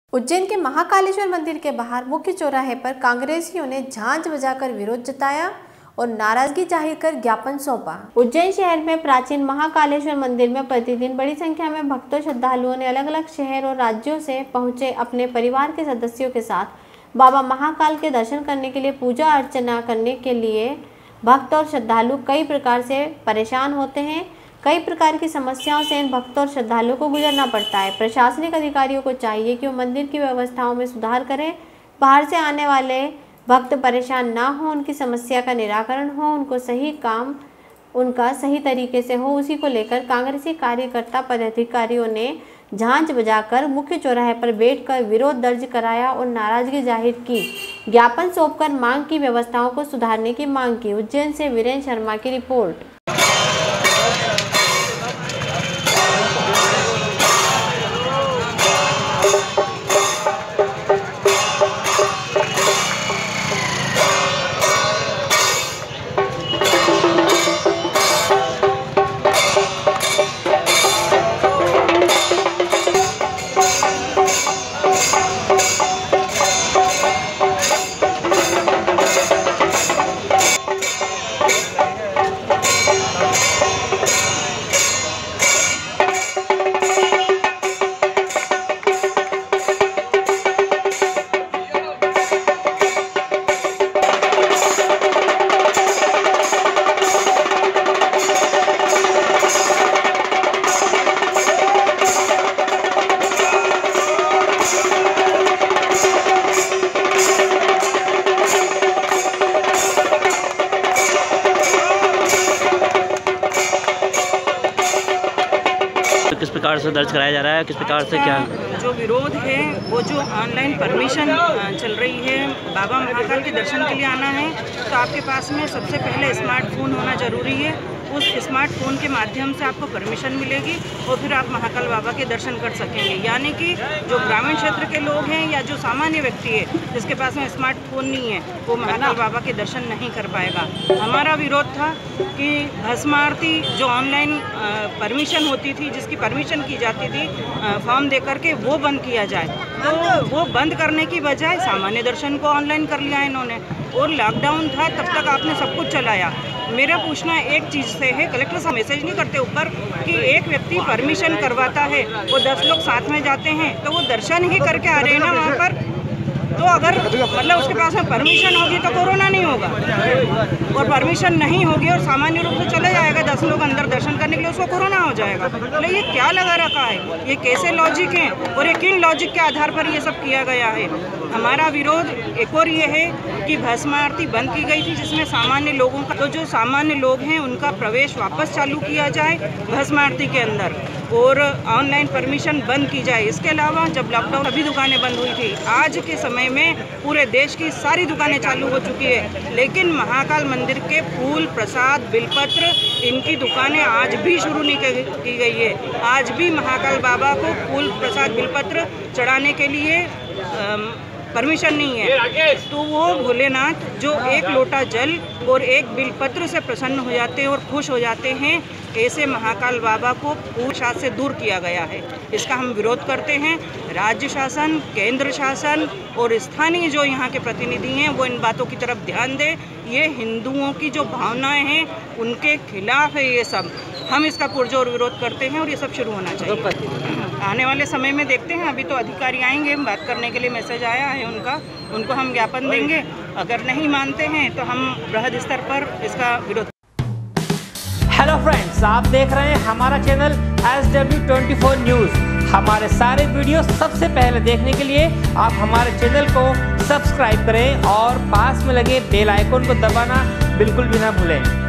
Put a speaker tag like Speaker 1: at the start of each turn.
Speaker 1: उज्जैन के महाकालेश्वर मंदिर के बाहर मुख्य चौराहे पर कांग्रेसियों ने झांझ बजाकर विरोध जताया और नाराजगी जाहिर कर ज्ञापन सौंपा। उज्जैन शहर में प्राचीन महाकालेश्वर मंदिर में प्रतिदिन बड़ी संख्या में भक्तों श्रद्धालुओं ने अलग अलग शहर और राज्यों से पहुंचे अपने परिवार के सदस्यों के साथ बाबा महाकाल के दर्शन करने के लिए पूजा अर्चना करने के लिए भक्त और श्रद्धालु कई प्रकार से परेशान होते हैं। कई प्रकार की समस्याओं से इन भक्तों और श्रद्धालुओं को गुजरना पड़ता है। प्रशासनिक अधिकारियों को चाहिए कि वो मंदिर की व्यवस्थाओं में सुधार करें। बाहर से आने वाले भक्त परेशान ना हो, उनकी समस्या का निराकरण हो, उनको सही काम उनका सही तरीके से हो, उसी को लेकर कांग्रेसी कार्यकर्ता पदाधिकारियों ने झांझ बजाकर मुख्य चौराहे पर बैठकर विरोध दर्ज कराया और नाराजगी जाहिर की। ज्ञापन सौंपकर मांग की व्यवस्थाओं को सुधारने की मांग की। उज्जैन से वीरेंद्र शर्मा की रिपोर्ट।
Speaker 2: किस प्रकार से दर्ज कराया जा रहा है, किस प्रकार से क्या
Speaker 3: जो विरोध है वो जो ऑनलाइन परमिशन चल रही है, बाबा महाकाल के दर्शन के लिए आना है तो आपके पास में सबसे पहले स्मार्टफोन होना ज़रूरी है। उस स्मार्टफोन के माध्यम से आपको परमिशन मिलेगी और फिर आप महाकाल बाबा के दर्शन कर सकेंगे। यानी कि जो ग्रामीण क्षेत्र के लोग हैं या जो सामान्य व्यक्ति है जिसके पास में स्मार्टफोन नहीं है वो महाकाल बाबा के दर्शन नहीं कर पाएगा। हमारा विरोध था कि भस्म आरती जो ऑनलाइन परमिशन होती थी, जिसकी परमिशन की जाती थी फॉर्म दे करके, वो बंद किया जाए। तो वो बंद करने की बजाय सामान्य दर्शन को ऑनलाइन कर लिया इन्होंने। और लॉकडाउन था तब तक आपने सब कुछ चलाया। मेरा पूछना एक चीज़ से है, कलेक्टर साहब मैसेज नहीं करते ऊपर कि एक व्यक्ति परमिशन करवाता है, वो 10 लोग साथ में जाते हैं तो वो दर्शन ही करके आ रहे हैं ना वहाँ पर। तो अगर मतलब उसके पास में परमिशन होगी तो कोरोना नहीं होगा, और परमिशन नहीं होगी और सामान्य रूप से चले जाएगा 10 लोग अंदर दर्शन करने के लिए, उसको कोरोना हो जाएगा। मतलब ये क्या लगा रखा है, ये कैसे लॉजिक है और ये किन लॉजिक के आधार पर ये सब किया गया है। हमारा विरोध एक और ये है कि भस्म आरती बंद की गई थी जिसमें सामान्य लोगों का, तो जो सामान्य लोग हैं उनका प्रवेश वापस चालू किया जाए भस्म आरती के अंदर और ऑनलाइन परमिशन बंद की जाए। इसके अलावा जब लॉकडाउन सभी दुकानें बंद हुई थी, आज के समय में पूरे देश की सारी दुकानें चालू हो चुकी है, लेकिन महाकाल मंदिर के फूल प्रसाद बिलपत्र इनकी दुकानें आज भी शुरू नहीं की गई है। आज भी महाकाल बाबा को फूल प्रसाद बिलपत्र चढ़ाने के लिए परमिशन नहीं है। तो वो भोलेनाथ जो एक लोटा जल और एक बिलपत्र से प्रसन्न हो जाते हैं और खुश हो जाते हैं, ऐसे महाकाल बाबा को पूर्ण शासन से दूर किया गया है। इसका हम विरोध करते हैं। राज्य शासन, केंद्र शासन और स्थानीय जो यहाँ के प्रतिनिधि हैं वो इन बातों की तरफ ध्यान दें। ये हिंदुओं की जो भावनाएं हैं उनके खिलाफ है ये सब। हम इसका पुरजोर विरोध करते हैं और ये सब शुरू होना चाहिए। आने वाले समय में देखते हैं, अभी तो अधिकारी आएंगे बात करने के लिए, मैसेज आया है उनको हम ज्ञापन देंगे। अगर नहीं मानते हैं तो हम बृहद स्तर पर इसका विरोध।
Speaker 4: हेलो फ्रेंड्स, आप देख रहे हैं हमारा चैनल SW24 न्यूज़। हमारे सारे वीडियो सबसे पहले देखने के लिए आप हमारे चैनल को सब्सक्राइब करें और पास में लगे बेल आइकन को दबाना बिल्कुल भी ना भूलें।